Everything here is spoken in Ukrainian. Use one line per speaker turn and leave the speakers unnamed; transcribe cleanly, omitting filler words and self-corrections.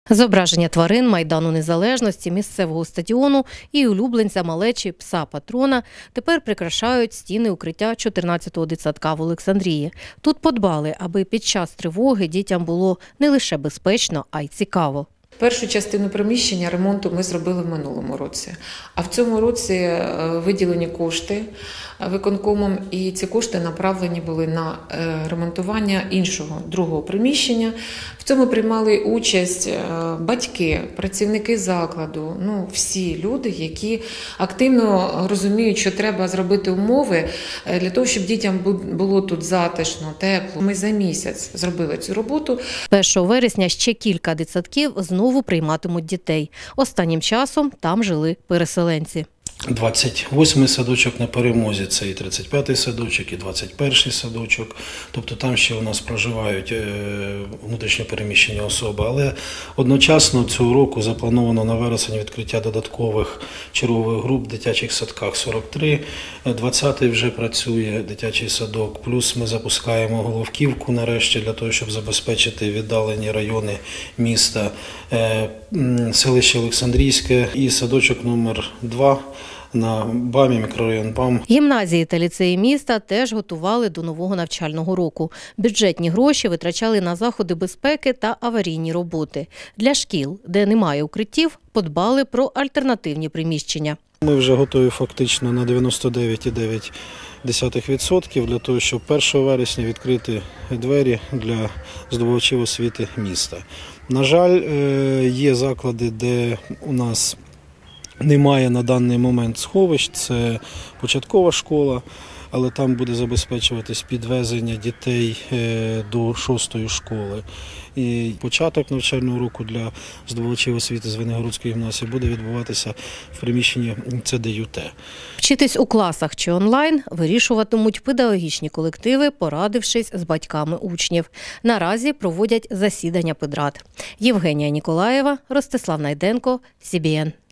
Зображення тварин Майдану Незалежності, місцевого стадіону і улюбленця малечі пса-патрона тепер прикрашають стіни укриття 14-го дитсадка в Олександрії. Тут подбали, аби під час тривоги дітям було не лише безпечно, а й цікаво.
Першу частину приміщення ремонту ми зробили в минулому році, а в цьому році виділені кошти виконкомом, і ці кошти направлені були на ремонтування іншого, другого приміщення. В цьому приймали участь батьки, працівники закладу, всі люди, які активно розуміють, що треба зробити умови для того, щоб дітям було тут затишно, тепло. Ми за місяць зробили цю роботу.
1 вересня ще кілька дитсадків знову прийматимуть дітей. Останнім часом там жили переселенці.
28-й садочок на Перемозі, це і 35-й садочок, і 21-й садочок. Тобто там ще у нас проживають внутрішньопереміщені особи. Але одночасно цього року заплановано на вересень відкриття додаткових чергових груп в дитячих садках 43. 20-й вже працює дитячий садок. Плюс ми запускаємо Головківку нарешті для того, щоб забезпечити віддалені райони міста, селище Олександрійське і садочок номер 2 на БАМі, мікрорайон БАМ.
Гімназії та ліцеї міста теж готували до нового навчального року. Бюджетні гроші витрачали на заходи безпеки та аварійні роботи. Для шкіл, де немає укриттів, подбали про альтернативні приміщення.
Ми вже готові фактично на 99,9% для того, щоб 1 вересня відкрити двері для здобувачів освіти міста. На жаль, є заклади, де у нас немає на даний момент сховищ, це початкова школа, але там буде забезпечуватись підвезення дітей до 6-ї школи. І початок навчального року для здобувачів освіти Звенигородської гімназії буде відбуватися в приміщенні ЦДЮТ.
Вчитись у класах чи онлайн вирішуватимуть педагогічні колективи, порадившись з батьками учнів. Наразі проводять засідання педрад. Євгенія Ніколаєва, Ростислав Найденко, СІБІН.